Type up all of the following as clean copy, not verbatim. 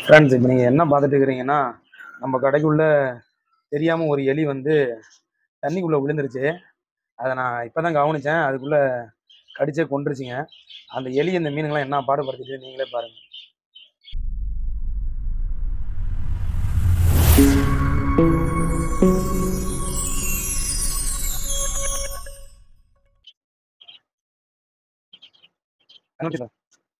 Friends, இப்போ நீங்கள் என்ன பார்த்துட்டு இருக்கிறீங்கன்னா, நம்ம கடைக்குள்ள தெரியாமல் ஒரு எலி வந்து தண்ணிக்குள்ளே விழுந்துருச்சு. அதை நான் இப்போ தான் கவனித்தேன். அதுக்குள்ளே கடிச்சே கொன்றுச்சுங்க. அந்த எலி இந்த மீனுங்களாம் என்ன பாடுபடுத்திட்டு நீங்களே பாருங்கள். சார்,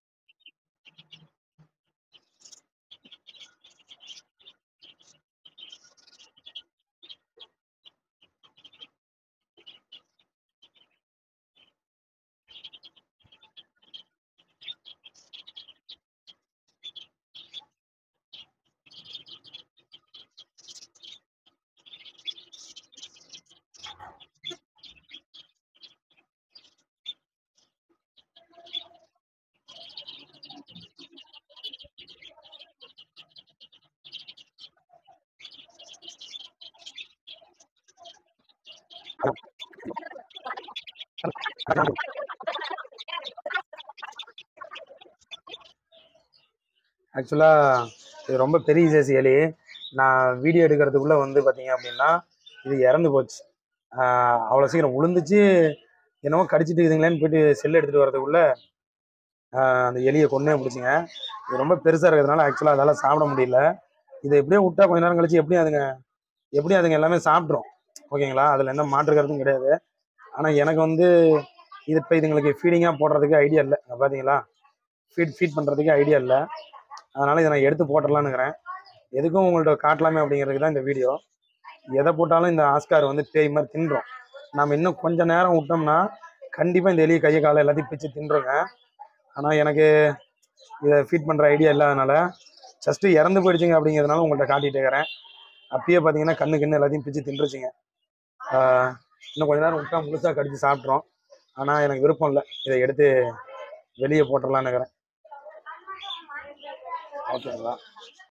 ஆக்சுவலாக இது ரொம்ப பெரிய சைஸ் எலி. நான் வீடியோ எடுக்கிறதுக்குள்ளே வந்து பார்த்தீங்க அப்படின்னா இது இறந்து போச்சு. அவ்வளோ சீக்கிரம் விழுந்துச்சு. என்னவோ கடிச்சிட்டு இருக்குதுங்களேன்னு போயிட்டு செல் எடுத்துகிட்டு வரதுக்குள்ளே அந்த எலியை கொன்னே பிடிச்சிங்க. இது ரொம்ப பெருசாக இருக்கிறதுனால ஆக்சுவலாக அதால் சாப்பிட முடியல. இதை எப்படியே விட்டா கொஞ்ச நேரம் கழிச்சு எப்படியும் அதுங்க எல்லாமே சாப்பிட்ரும். ஓகேங்களா, அதில் எந்த மாற்று கருத்தும் கிடையாது. ஆனால் எனக்கு வந்து இது இப்போ இதுங்களுக்கு ஃபீடிங்காக போடுறதுக்கு ஐடியா இல்லை. பார்த்தீங்களா, ஃபீட் பண்ணுறதுக்கு ஐடியா இல்லை. அதனால் இதை நான் எடுத்து போட்டுடலான்னுக்கிறேன். எதுக்கும் உங்கள்கிட்ட காட்டலாமே அப்படிங்கிறதுக்கு தான் இந்த வீடியோ. எதை போட்டாலும் இந்த ஆஸ்கார் வந்து பேய் மாதிரி தின்றோம். நம்ம இன்னும் கொஞ்சம் நேரம் விட்டோம்னா கண்டிப்பாக இந்த எலியை கையை காலை எல்லாத்தையும் பிச்சு தின்றுங்க. ஆனால் எனக்கு இதை ஃபீட் பண்ணுற ஐடியா இல்லாதனால ஜஸ்ட்டு இறந்து போயிடுச்சுங்க அப்படிங்கிறதுனால உங்கள்கிட்ட காட்டிகிட்டு இருக்கிறேன். அப்பயே பார்த்தீங்கன்னா கண்ணு எல்லாத்தையும் பிச்சு தின்றுச்சுங்க. இன்னும் கொஞ்ச நேரம் விட்டா முழுசாக கடிச்சு சாப்பிட்றோம். ஆனால் எனக்கு விருப்பம் இல்லை, இதை எடுத்து வெளியே போட்டுடலான்னு இருக்கிறேன். ஓகேங்களா.